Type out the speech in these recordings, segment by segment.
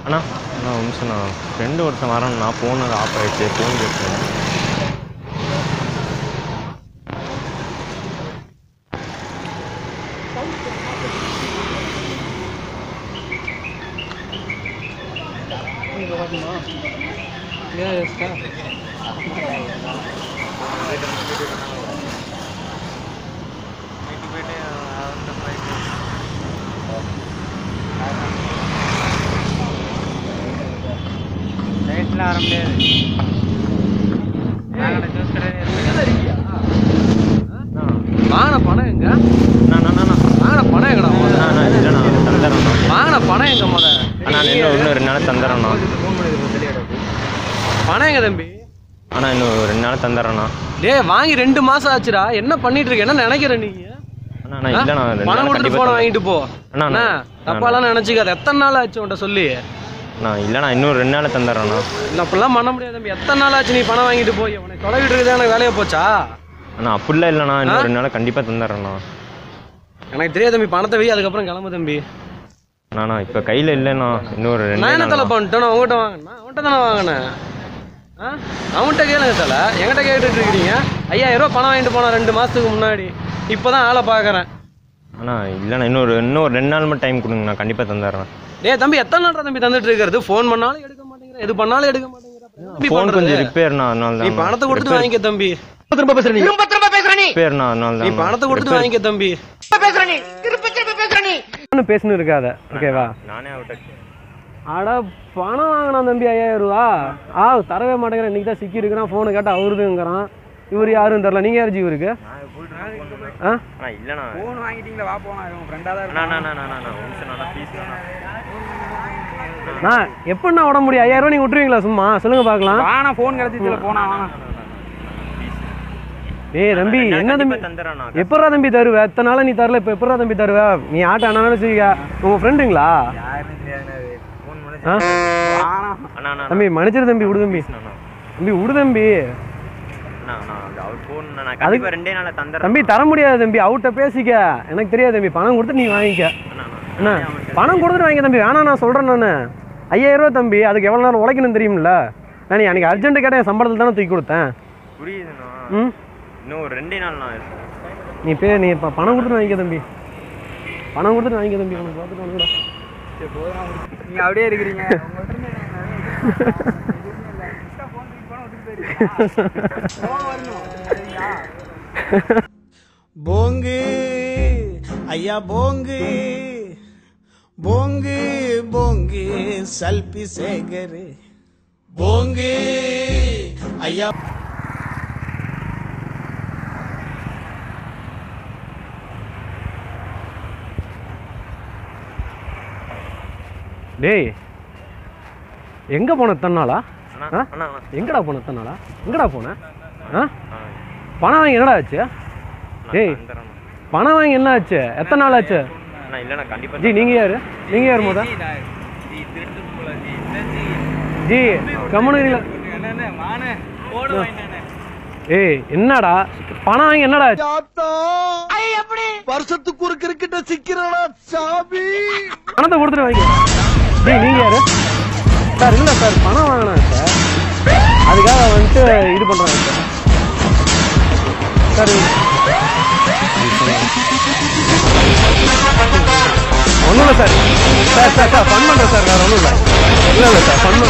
அண்ணா அண்ணா ஒரு நிமிஷம் நான் ஃப்ரெண்டு ஒருத்தன் வரேண்ணா ஃபோன் அது ஆஃப் ஆகிடுச்சு ஃபோன் கேட்குறேன். வாங்கின பணம் எங்க? வாங்கின பணம் எங்கடா? வாங்கின பணம் எங்க முத? இன்னும் 2 நாள் தந்துடுறேண்ணா. பணம் எங்க தம்பி? அண்ணா இன்னும் 2 நாள் தந்துடுறேண்ணா. டேய் வாங்கி 2 மாசம் ஆச்சுடா. என்ன பண்ணிட்டு இருக்க? என்ன நினைக்கிற நீங்க? அண்ணா இல்லைண்ணா பணம் கொடுத்து போன வாங்கிட்டு போ. அண்ணா தப்பாலாம் நினைச்சுக்காத. எத்தனை நாள் ஆச்சு உன்ட்ட சொல்லி? நான் இல்லைண்ணா இன்னும் 2 நாள் தந்துடுறேண்ணா. இல்லை அப்படிலாம் பண்ண முடியாது தம்பி. எத்தனை நாள் ஆச்சு நீ பணம் வாங்கிட்டு போய்? உனக்கு தொலைவிட்டு இருக்குது எனக்கு வேலையை போச்சா? அண்ணா அப்படிலாம் இல்லைண்ணா இன்னும் 2 நாள் கண்டிப்பாக தந்துடுறேண்ணா. எனக்கு தெரியாது தம்பி. பணத்தை வை, அதுக்கப்புறம் கிளம்பு தம்பி. அண்ணா இப்போ கையில் இல்லைண்ணா இன்னொரு 2 நான் என்ன தலை பண்ணிட்டேன்? உங்கள்கிட்ட வாங்கினேன். அவன்கிட்ட தானே வாங்கினேன். அவன்கிட்ட கேளுங்க தலை. என்கிட்ட கேட்டுட்டு இருக்கிறீங்க. 5000 ரூபா பணம் வாங்கிட்டு போனேன் 2 மாதத்துக்கு முன்னாடி. இப்போ தான் ஆளை பார்க்குறேன். அண்ணா இல்லைண்ணா இன்னும் 2 நாள் மட்டும் டைம் கொடுங்க, நான் கண்டிப்பாக தந்துடுறேன். டேய் தம்பி எத்தனை நாள் தம்பி தந்துட்டு இருக்கிறது? ஃபோன் பண்ணாலும் எடுக்க மாட்டேங்கிற, எது பண்ணாலும் எடுக்க மாட்டேங்கிற. ஃபோன் கொஞ்சம் ரிப்பேர்ண்ணா, அதனால நீ பணத்தை கொடுத்துட்டு வாங்கிக்க தம்பி. திரும்ப பேசுற நீ. ரிப்பேர்ண்ணா, அதனால நீ பணத்தை கொடுத்துட்டு வாங்கிக்க தம்பி. பேசுற நீ. திரும்ப பேசுற நீ. நான் பேசணும் இருக்காத. ஓகேவா? நானே அவட்ட அட பணம் வாங்கினா தம்பி 5000 ரூபா. தரவே மாட்டேங்கிறேன். இன்னைக்கு தான் சிக்கி இருக்கிறான். ஃபோனு கேட்டால் அவருதுங்கிறான். இவர் யாரும் தெரில. நீங்கள் யார் ஜி இவருக்கு? இல்லைண்ணா ஃபோன் வாங்கிட்டீங்களா? வா போனா ஃப்ரெண்டாக தான் நான் எப்படிண்ணா விட முடியும்? 5000 ரூபா நீங்கள் விட்டுருவீங்களா சும்மா? சொல்லுங்க பார்க்கலாம். வாணா ஃபோன் கிடச்சிச்சுல போனா வாணா. ஏய் தம்பி என்ன தம்பி எப்படா தம்பி தருவ? எத்தனை நாளா நீ தரல, இப்போ எப்படா தம்பி தருவ? நீ ஆட்ட அண்ணா வச்சுக்க. உங்கள் ஃப்ரெண்டுங்களா? தம்பி மன்னிச்சிரு தம்பி, விடு தம்பி. தம்பி விடு தம்பி. தம்பி தர முடியாது தம்பி, அவர்கிட்ட பேசிக்க. எனக்கு தெரியாது தம்பி. பணம் கொடுத்து நீ வாங்கிக்க. அண்ணா பணம் கொடுத்துட்டு வாங்கிக்க தம்பி. வேணா நான் சொல்கிறேன். நான் 5000 ரூபா தம்பி. அதுக்கு எவ்வளோ நேரம் உழைக்கணும் தெரியுமில்ல? நான் அன்றைக்கி அர்ஜென்ட்டு கேட்டேன், என் சம்பளத்தில் தானே தூக்கி கொடுத்தேன். புரியுதுண்ணா. ம் இன்னும் 2 நாள் நீ இப்போ பணம் கொடுத்துட்டு வாங்கிக்க தம்பி. பணம் கொடுத்துட்டு வாங்கிக்க தம்பி. உனக்கு பார்த்துட்டு வாங்கடா. நீங்கள் அப்படியே இருக்கிறீங்க. போங்கு ஐயா போங்கு போங்கு போங்கு சல்பி சேகர் போங்கு ஐயா. டேய் எங்கே போன தன்னாலா? எங்கடா போன தன்னாலா? எங்கடா போன? பணம் வாங்கி என்னடா ஆச்சு? டேய் பணம் வாங்கி என்ன ஆச்சு? எத்தனை நாள் ஆச்சு? ஜி நீங்கள் யார்? நீங்கள் யார் மொதல்? ஜி கம்முனுங்களா? ஏய் என்னடா பணம் வாங்கி என்னடா ஆச்சு? வருஷத்துக்கு ஒரு கிரிக்கெட்ட சிக்கிறடா சாமி. பணத்தை கொடுத்துட்டு வாங்கி. ஜி நீங்கள் யார் சார்? இல்லை சார் பணம் வாங்கினேன் சார். அதுக்காக வந்துட்டு இது பண்ணுறாங்க சார். ஒன்றும் இல்லை sir. Sir sir sir fun பண்ணுறேன் சார். வேறு ஒன்றும் இல்லை. இல்லை இல்லை சார் ஃபன்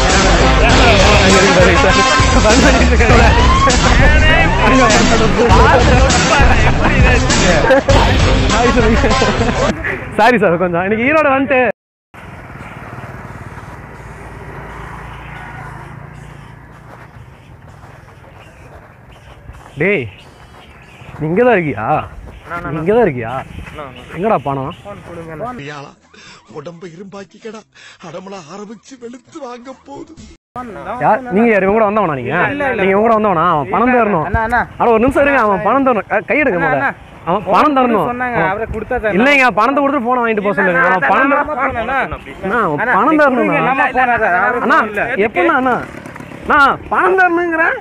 சாரி சார். கொஞ்சம் இன்னைக்கு ஈரோடு வந்துட்டு டேய் நீங்க தான் இருக்கியா? நீங்க தான் இருக்கியா? எங்கடா பணம்? உடம்பு இரும்பாக்கிக்கடா. அடமலா ஆரம்பிச்சு வெளுத்து வாங்க போகுது. நீங்க யாரு? இவங்க கூட வந்தவனா? நீங்க இவங்க கூட வந்தவனா? அவன் பணம் தரணும். அட ஒரு நிமிஷம் இருங்க. அவன் பணம் தரணும். கையெடுங்க. அவன் பணம் தரணும். இல்லைங்க பணத்தை கொடுத்து போன வாங்கிட்டு போக சொல்லுங்க. அவன் பணம் பணம் தரணும். அண்ணா எப்படின்னா அண்ணா நான் பணம் தரணுங்கிறேன்.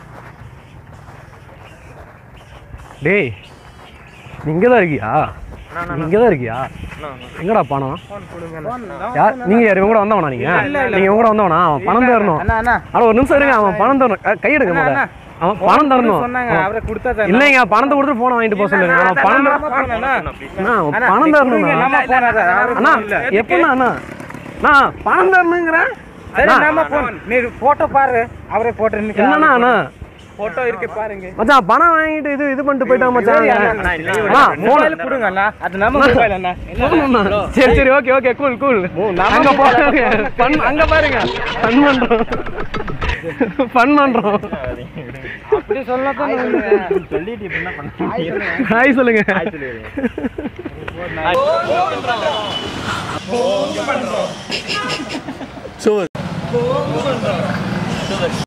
டேய் நீங்க தான் இருக்கியா? இங்கே தான் இருக்கியா? எங்கடா பணம்? யார் நீங்க யார்? இவங்க கூட வந்தவனா நீங்க? நீங்க இவங்க கூட வந்தவனா? அவன் பணம் தரணும். அட ஒரு நிமிஷம் இருங்க, அவன் பணம் தரணும். கை எடுக்க முதல்ல. அவன் பணம் தரணும். இல்லைங்க, பணத்தை கொடுத்து போனை வாங்கிட்டு போக சொல்லுங்க. அவன் பணம் பணம் தரணும். அண்ணா எப்பண்ணா அண்ணா நான் பணம் தரணுங்கிறேன். போட்டோ பாரு, அவரே போட்டோ என்னண்ணா அண்ணா போட்டோ இருக்கு பாருங்க மச்சான். பணம் வாங்கிட்டு இது பண்ணிட்டு போயிட்டான் மச்சான். மொபைல் கொடுங்கண்ணா, அது நம்ம மொபைல் அண்ணா. சரி சரி ஓகே ஓகே கூல் கூல். அங்க பாருங்க, அங்க பாருங்க ஃபன் பண்றோம் ஃபன் பண்றோம். அப்படி சொல்லலாம் சொல்லிட்டு இப்ப என்ன பண்ண? ஹாய் சொல்லுங்க. சோ